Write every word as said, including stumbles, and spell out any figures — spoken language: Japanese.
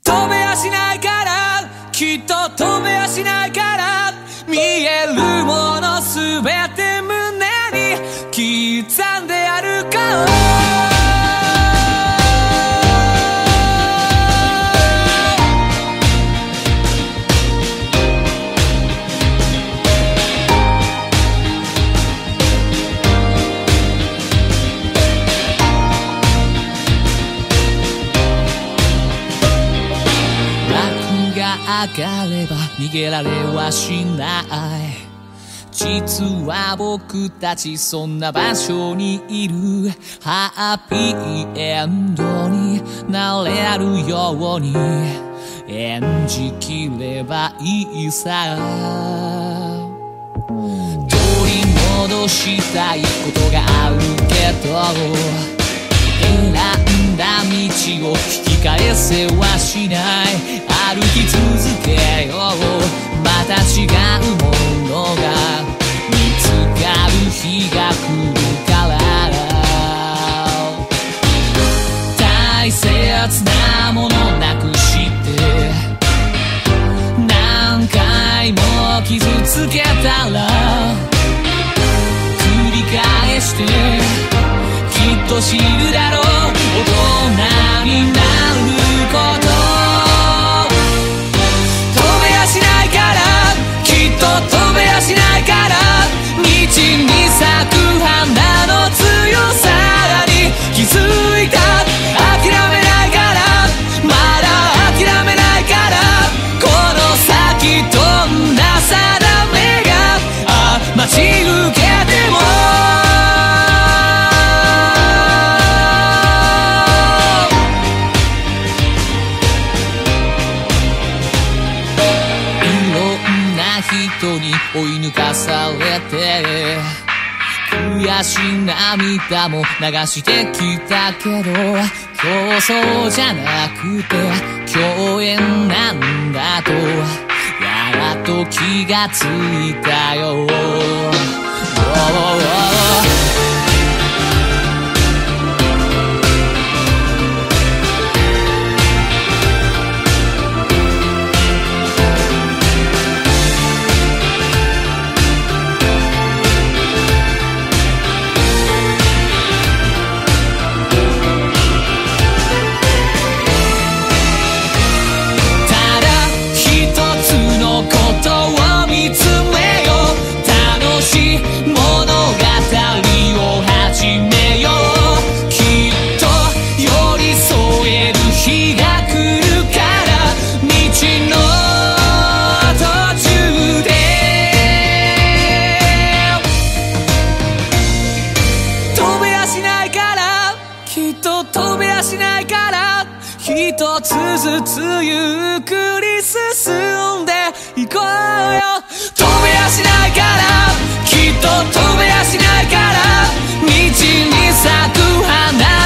飛べやしないから、きっと飛べやしないから、見えるものすべて胸に刻んでやるから。上がれば逃げられはしない。実は僕たちそんな場所にいる。ハッピーエンドになれるように演じきればいいさ。取り戻したいことがあるけど、選んだ道を引き返せはしない。歩き続けよう。また違うものが見つかる日が来るから。大切なものなくして何回も傷つけたら、繰り返してきっと知るだろう。大人になること。飛べやしないから、きっと飛べやしないから、道に咲く花の強さに気づいた。諦めないから、まだ諦めないから、この先どんな定めがあ待ち受けても。人に追い抜かされて悔し涙も流してきたけど、競争じゃなくて共演なんだとやっと気がついたよ。一つずつゆっくり進んでいこうよ。飛べやしないから、きっと飛べやしないから、道に咲く花